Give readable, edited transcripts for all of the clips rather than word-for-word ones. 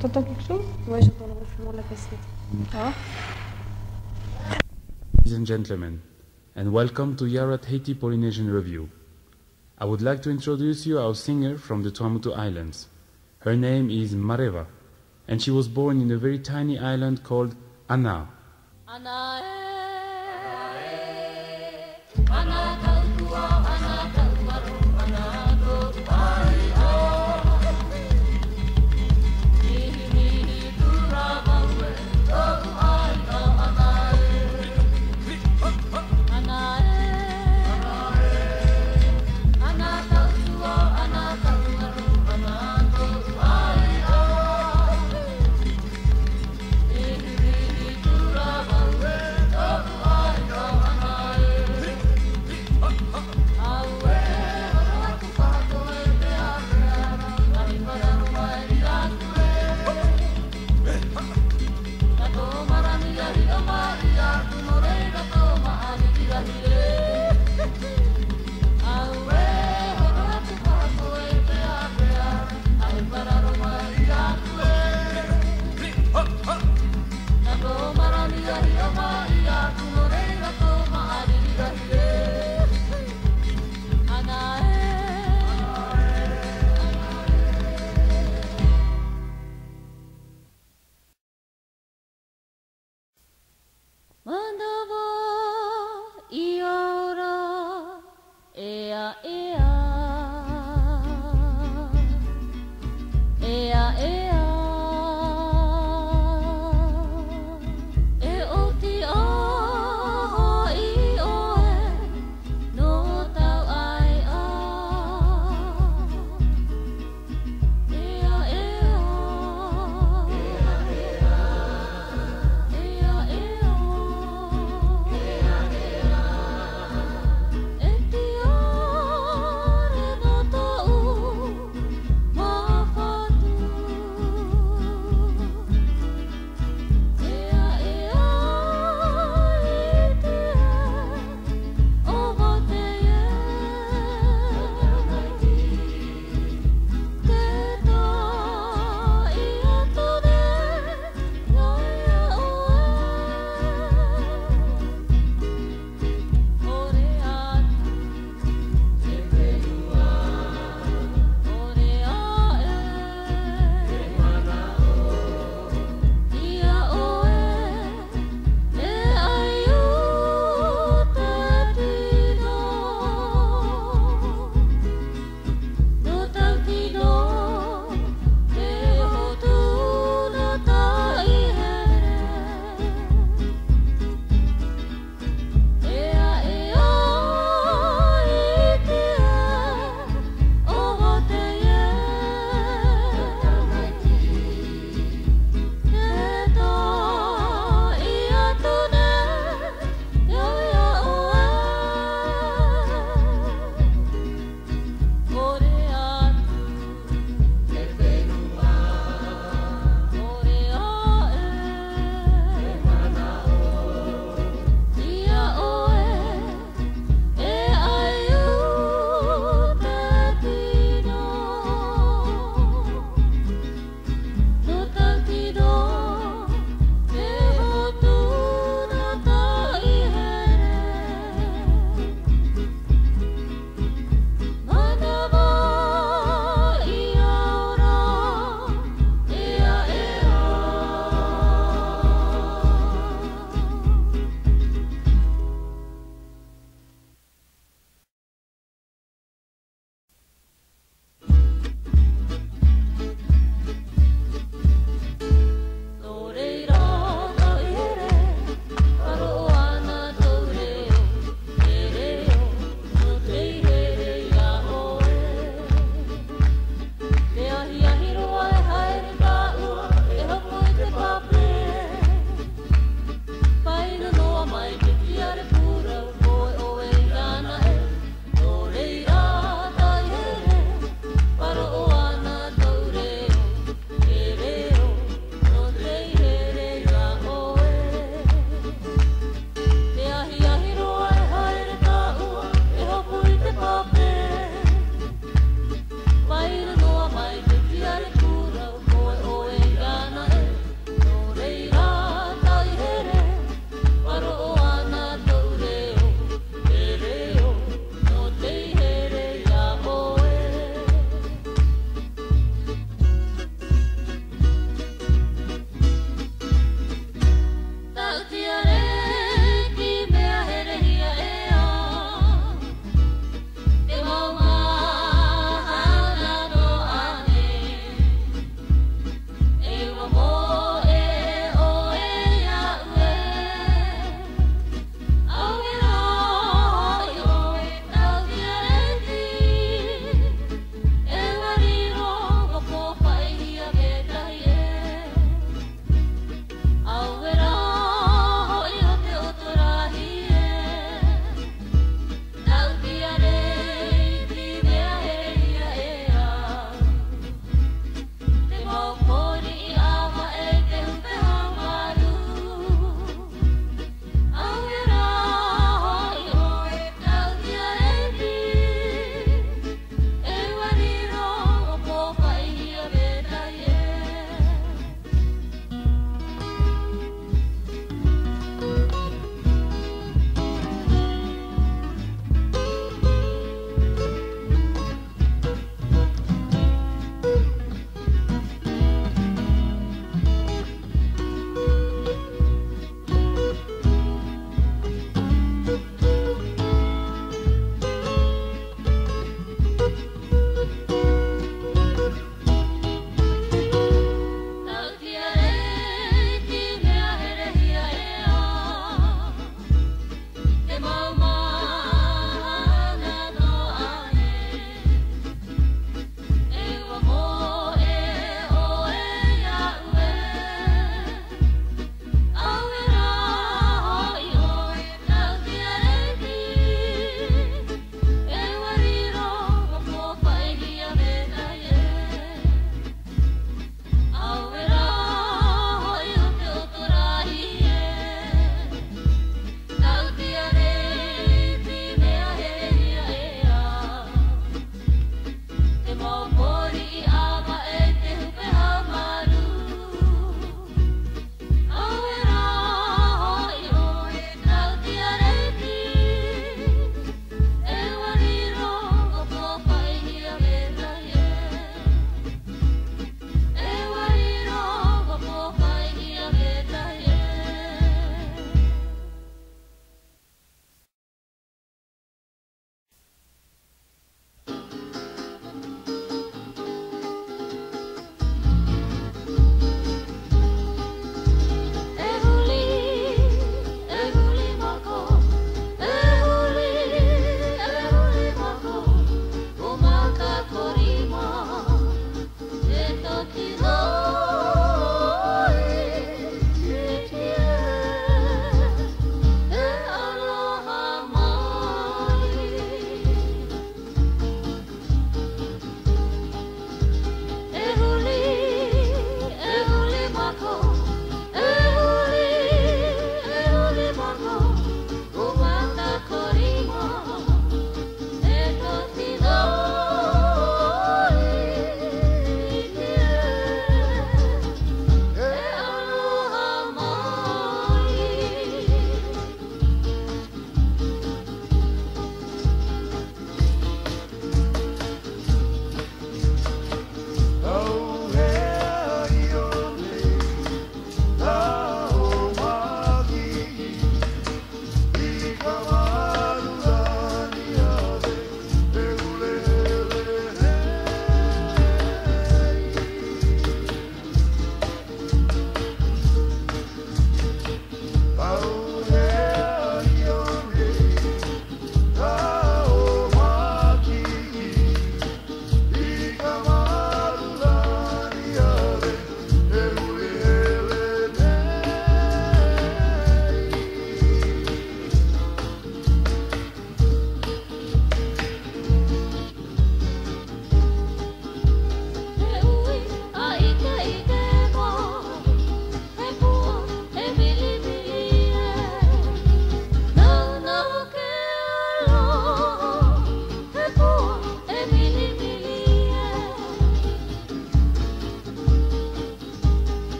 T'entends quelque chose? Ouais, j'entends le ronflement de la cassette. Ah. Ladies and gentlemen, and welcome to Yarat Haiti Polynesian Review. I would like to introduce you our singer from the Tuamotu Islands. Her name is Mareva, and she was born in a very tiny island called Ana.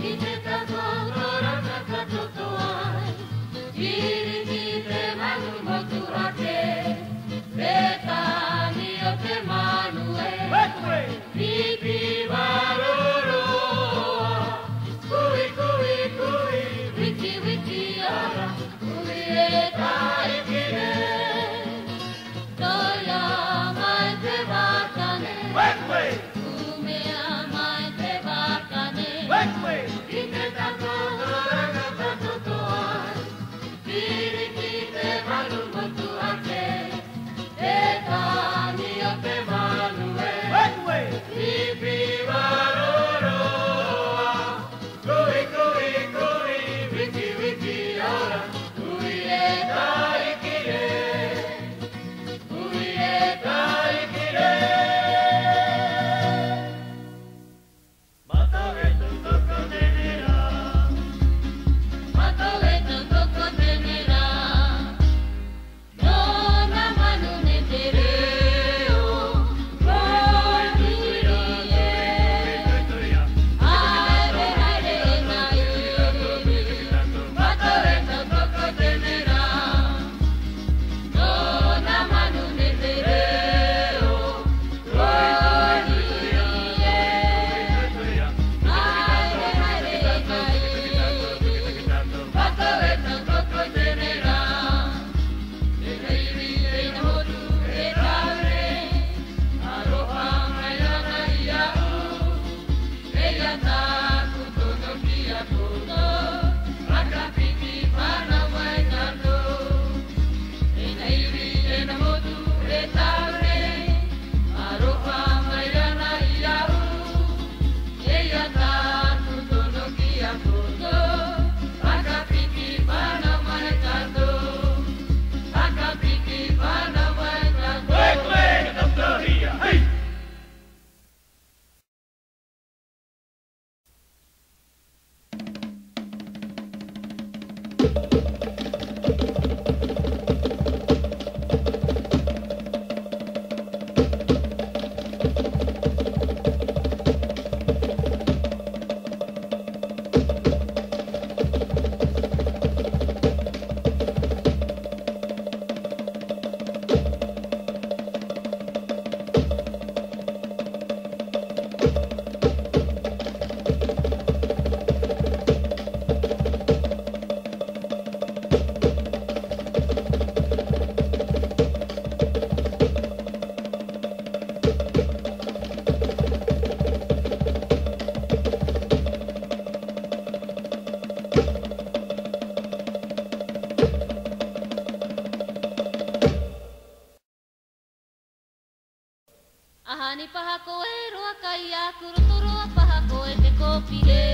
Ahani paha koe roa kai a kurutoroa paha koe te kopire.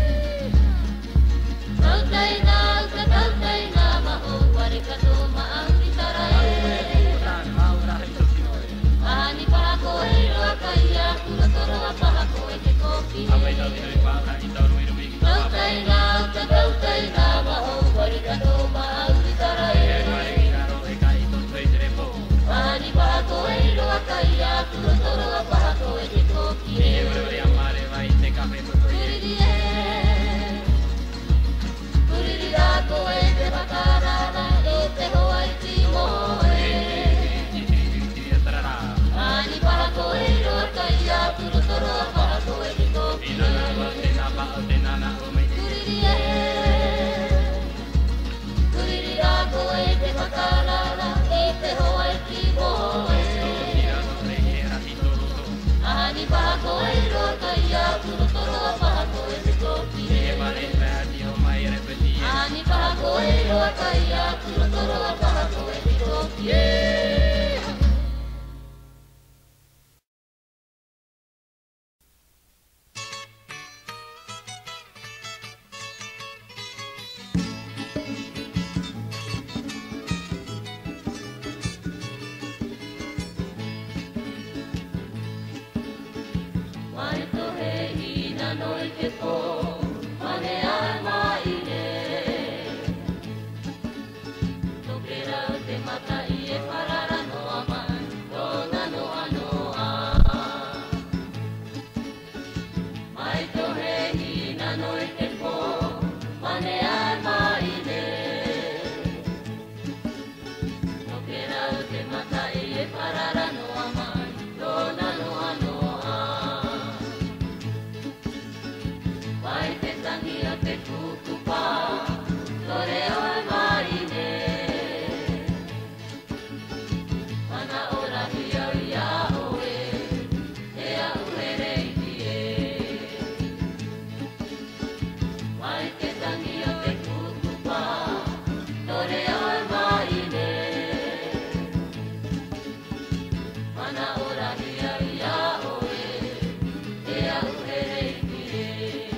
Tautaina maho ware kato maangri tarae. Ahani paha koe roa kai a kurutoroa paha koe te kopire. Tautaina maho ware kato maangri tarae. Ahani paha koe roa kai a kurutoroa paha koe te kopire. Kuriri koe te wakarara e te hoa i timoe. Ahani paha koe roa kai a kurutoroa paha koe te kopire. Kuriri koe te wakarara e te hoa i timoe. Ahani paha koe roa kai a kurutoroa paha koe te kopire. Ahani paha koe roa kai a kurutoroa paha koe te kopire. Mai tohe ina noi ke ko, mane ai mai ne. Tokera te mata i e parara noa mai, tona noa noa. Mai tohe ina noi ke Mai ke tangi o te kukupa, nore au e mai ne. Mana ora hia ia oe, e au he reiki e.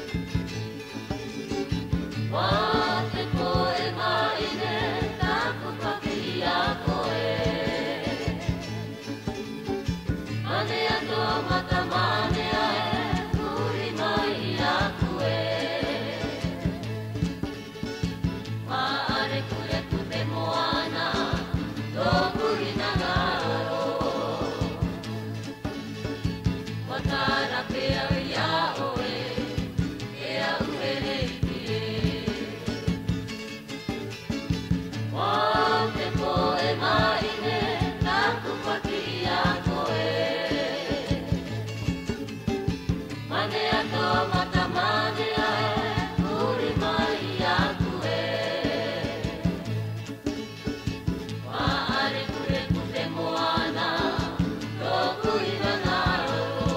Wā te koe mai ne, taku paki a koe. Mane ato mata mane ae, kuri mai i aku e. Maare kure kute moana, tō kuri na ngaro. Watara pea i a oe, e au he reiki e. Wā te koe mai ne, taku paki a koe. Mane ato mata mane ae, kuri mai i aku e. Maare kure kute moana, tōku i na ngaro.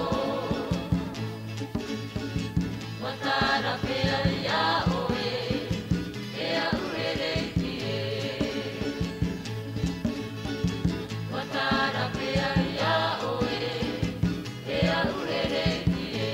Watara pea i a oe, e au he reiki e. Watara pea i a oe, e au he reiki e.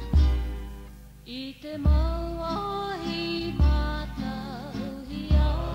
I te mauahi matauhi au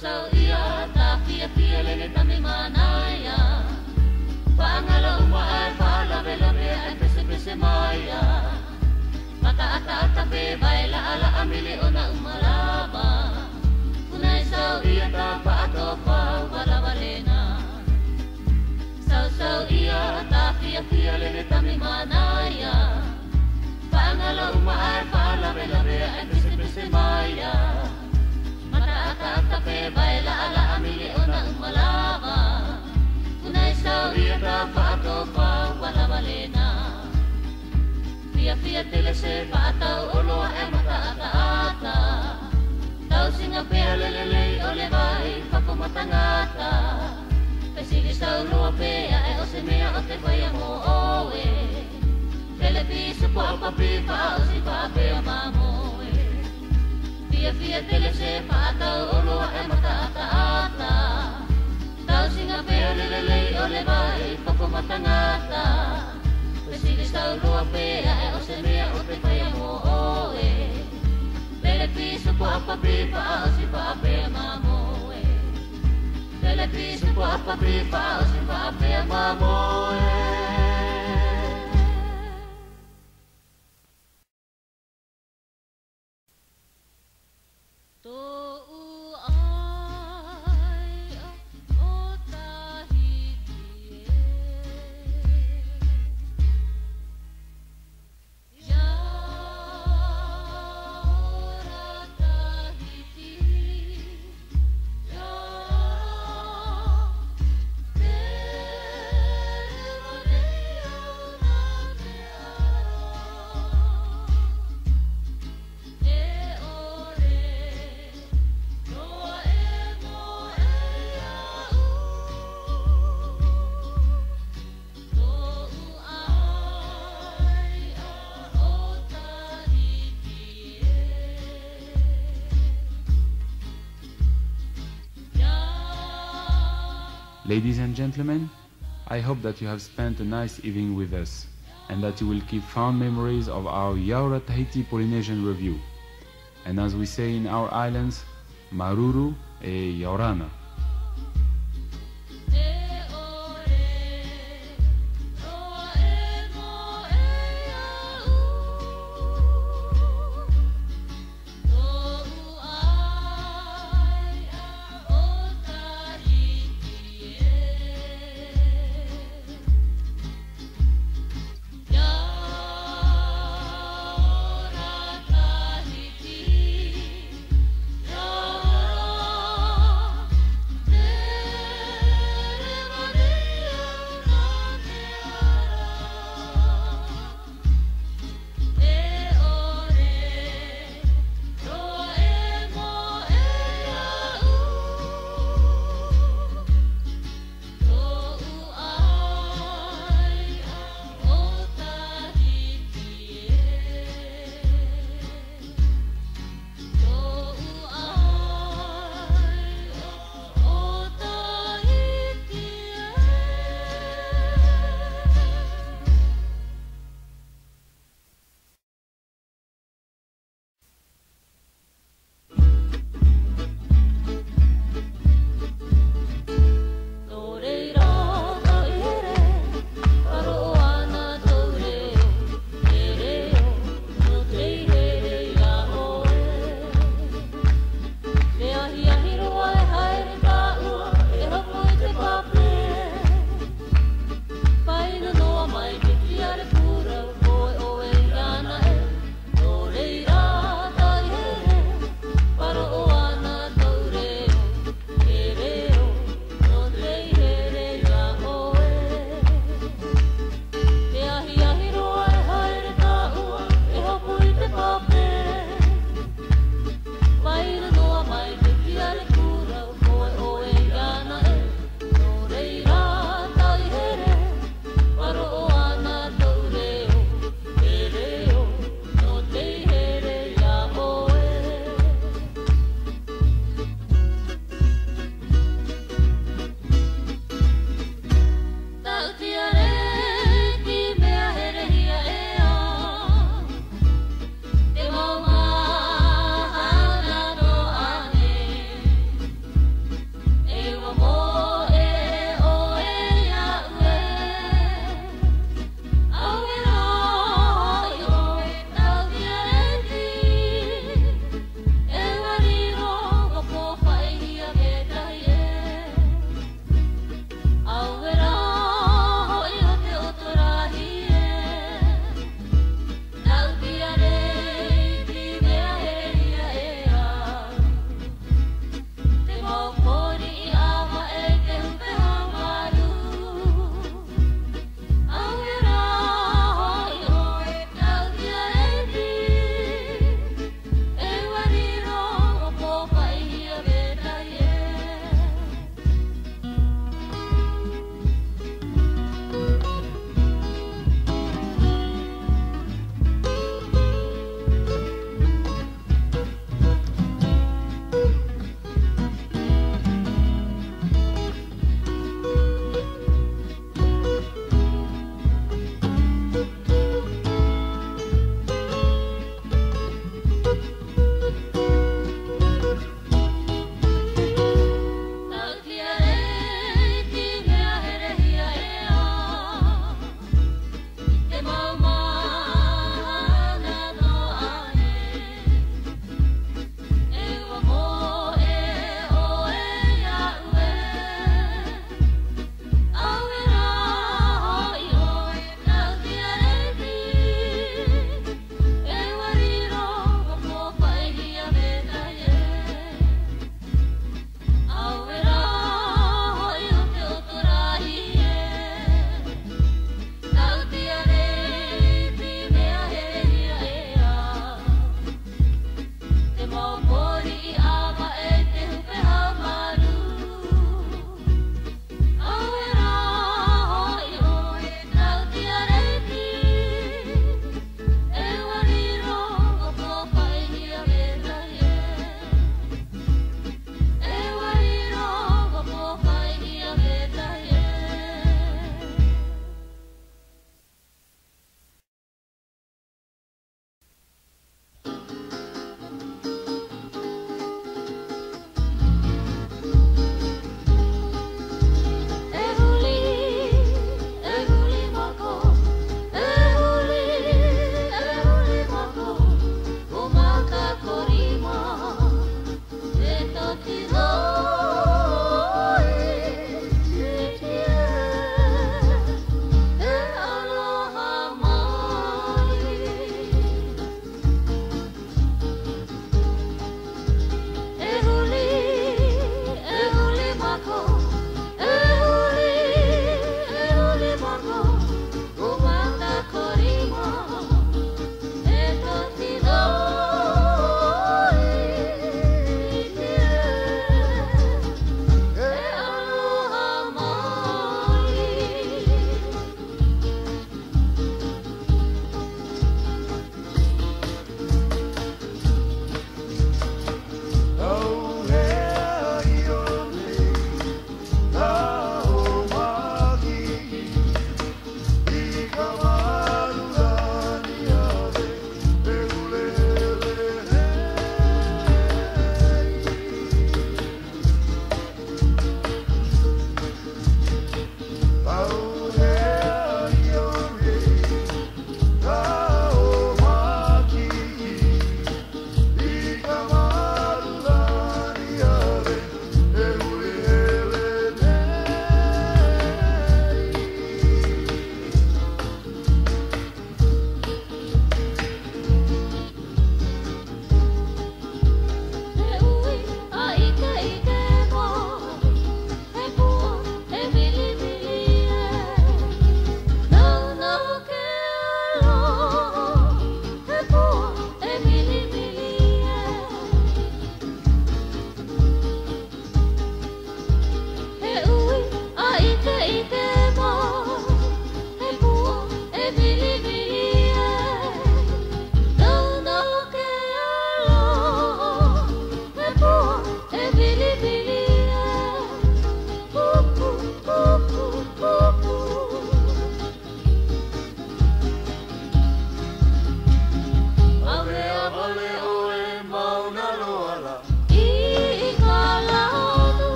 Sau ia ta fia lele tami manaya Paangalo umaay paalabe-labe ay pese-pese maya Mata-ata-ata pe baila ala amili o na umalaba Unay sau iya ta paato pa wala-walena Sau iya ta fia lele tami manaya Paangalo umaay paalabe-labe ay pese-pese maya Mata-ata-ata pe baila ala amili o na umalaba Unay sau iya ta paato pa wala-walena Fia telese paatau ulo e mata-ata-ata Tau singa pea lelelei ole vai pakumatangata Pesili sau lua pea e o se mea o te whai mo oe Pele piso po a papi pa o si pa pea mamoe Fia telese paatau ulo e mata-ata-ata Tau singa pea lelelei ole vai pakumatangata Pesili sau lua pea e o se mea o te whai mo oe Pele piso po a papi pa o si pa pea mamoe Pele piso po a papi pa o si pa pea mamoe Ladies and gentlemen, I hope that you have spent a nice evening with us and that you will keep fond memories of our Yaura Tahiti Polynesian Review. And as we say in our islands, Maruru e Yaurana.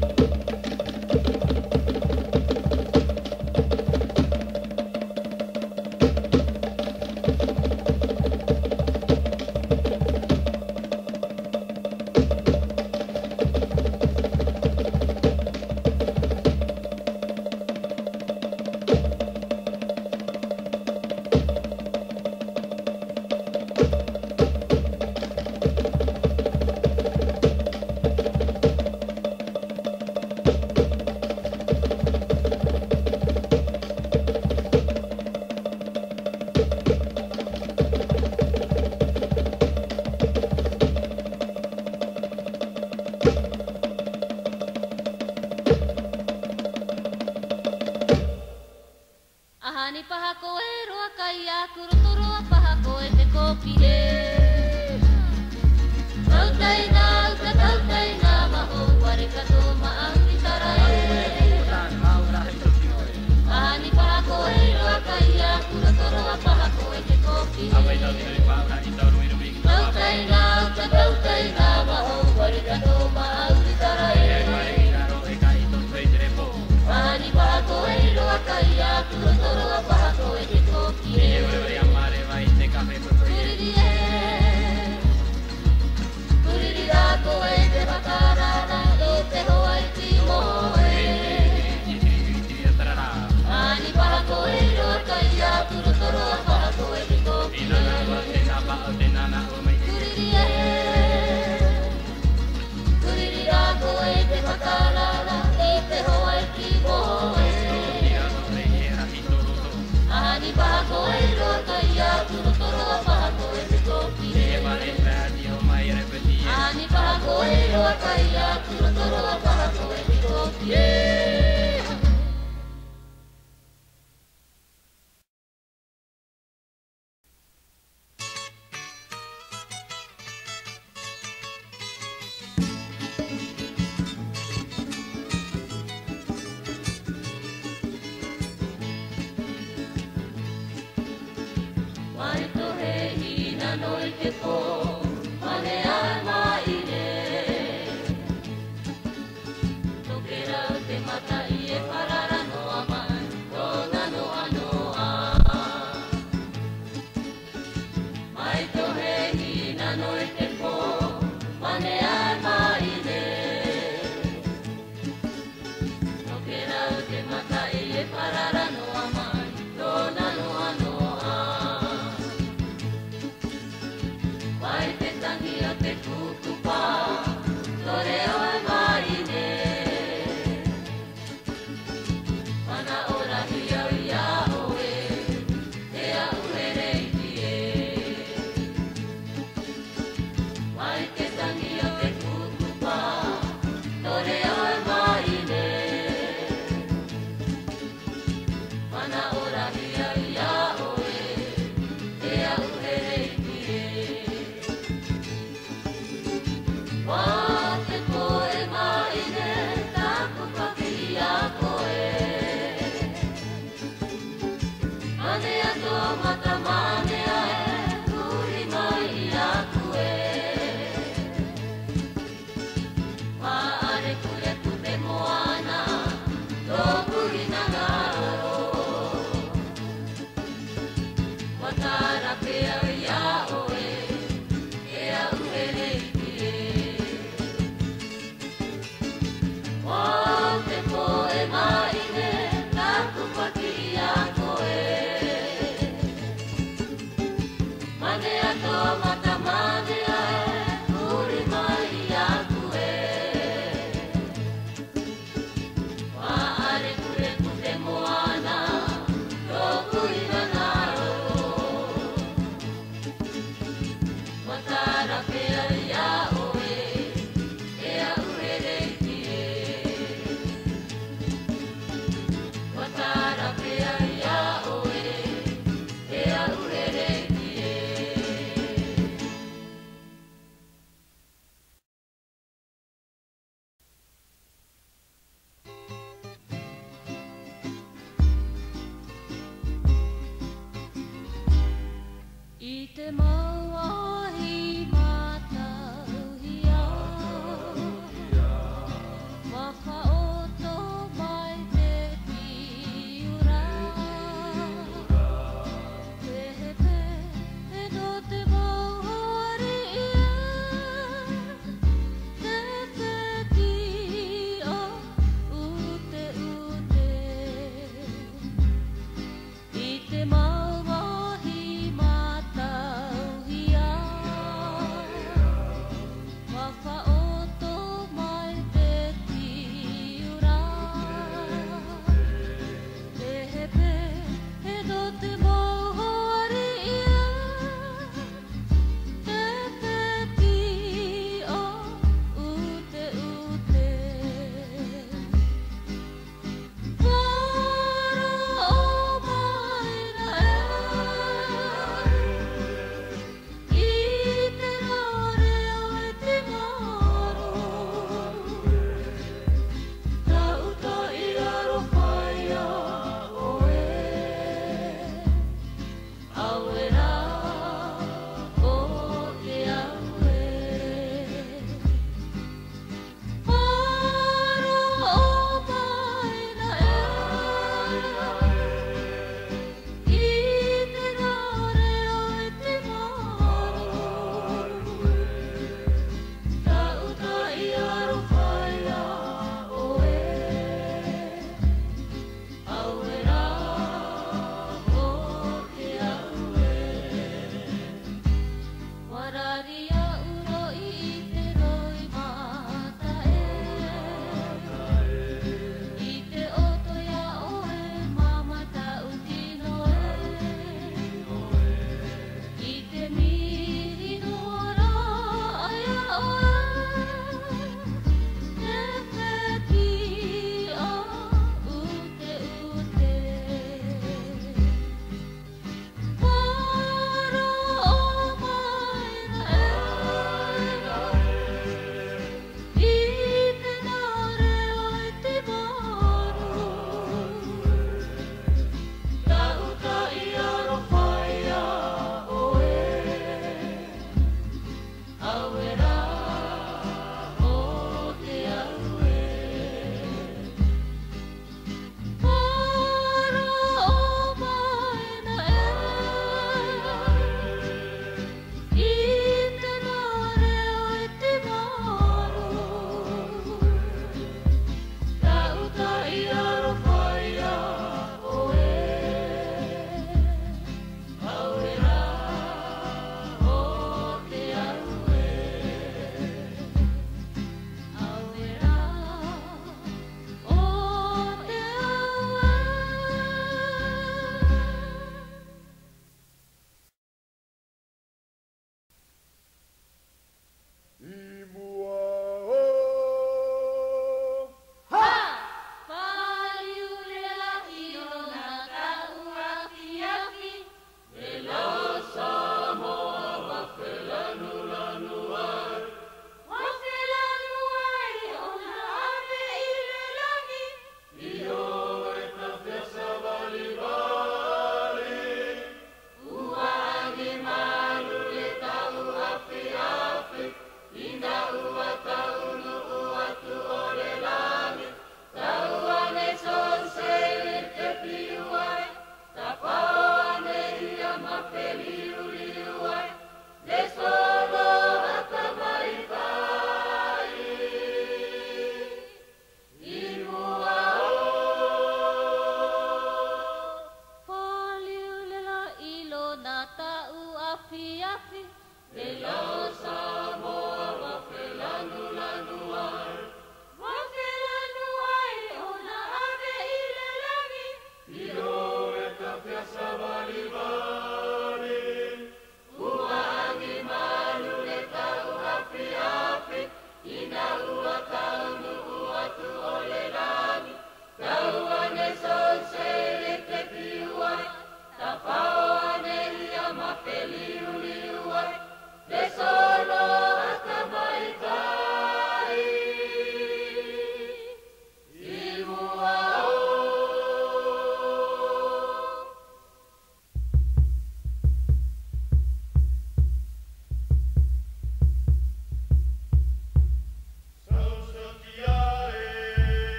Ahani paha koe roa kai a kurutoroa paha koe te kopi he. Tautaina, tautaina, maho ware kato maangi tarae. Ahani paha koe roa kai a kurutoroa paha koe te kopi he. Tautaina, tautaina, maho ware kato maangi tarae. Ahani paha koe roa kai a kurutoroa paha koe te kopi he. Kuririra koe te makarara I te hoa I ti moe. Ahani paha koe roa kai a kurutoroa paha koe te kopi he. Kuririra koe te makarara I te hoa I ti moe. Ahani paha koe roa kai a kurutoroa paha koe te kopi he. Ahani paha koe roa kai a kurutoroa paha koe te kopi he. Mai tohe hina noi te ko, mane ai mai ne. Toke rau te mata I e parara noa mai, tona noa noa. Mai tohe hina noi te ko, mane ai mai ne. Toke rau te mata I e parara noa mai, tona noa noa. Mai te tangi o te kukupa, tore oe mai ne. Mana ora hia ia oe, te au hereiti e. Mai te tangi o te kukupa, tore oe mai ne. Mana ora hia ia oe, te au hereiti e. Wa te koe mai ne, taku paki a koe. Mane ato mata mane ae, kuri mai I a koe. Wa are kure kute moana, tō kuri na ngaro. Wa tara pea I a oe, e au hereiti e. Wa te koe mai ne, taku paki a koe. Mane ato mata mane ae, kuri mai I a koe. Wa are kure kute moana, tō kuri na ngaro. Wa tara pea I a oe, e au hereiti e. Wa tara pea I a oe, e au hereiti e. I te mauahi matauhia, waka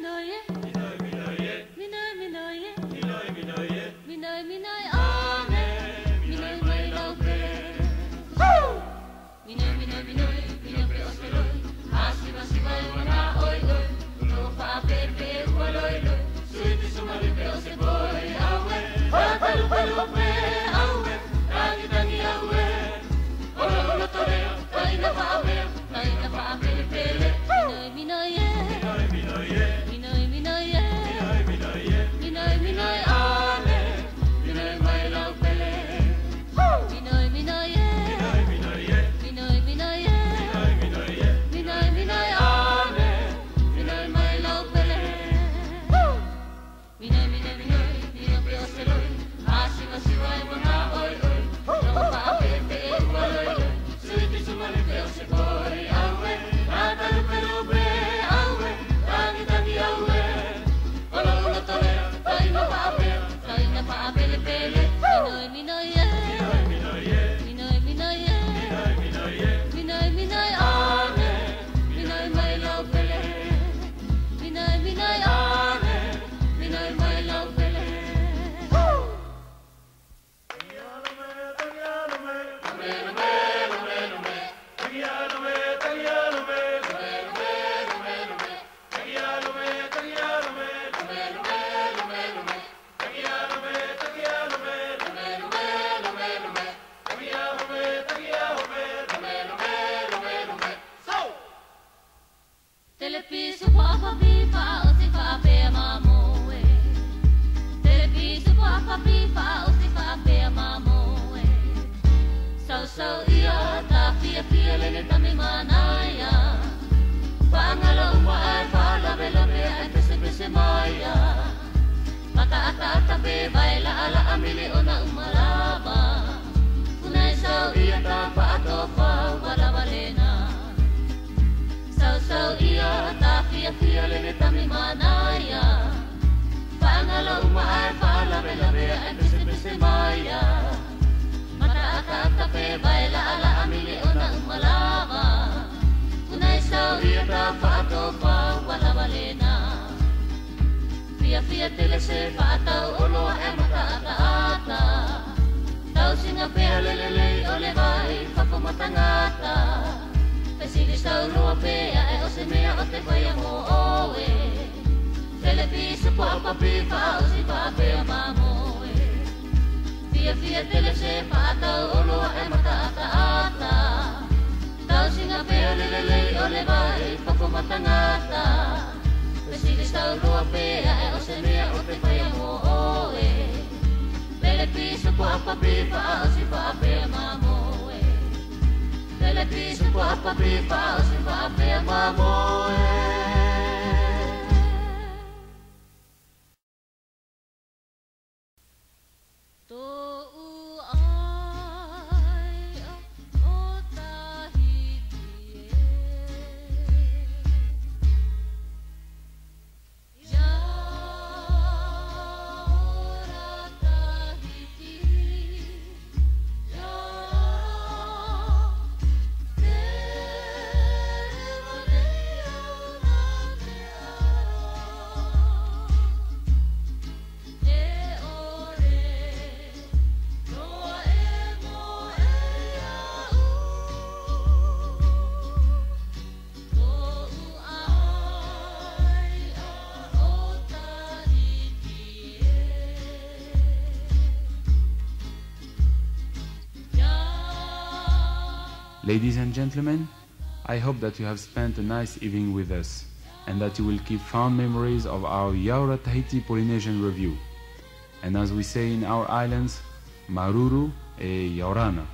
Ladies and gentlemen, I hope that you have spent a nice evening with us and that you will keep fond memories of our Yaura Tahiti Polynesian Review. And as we say in our islands, Maruru e Yaurana.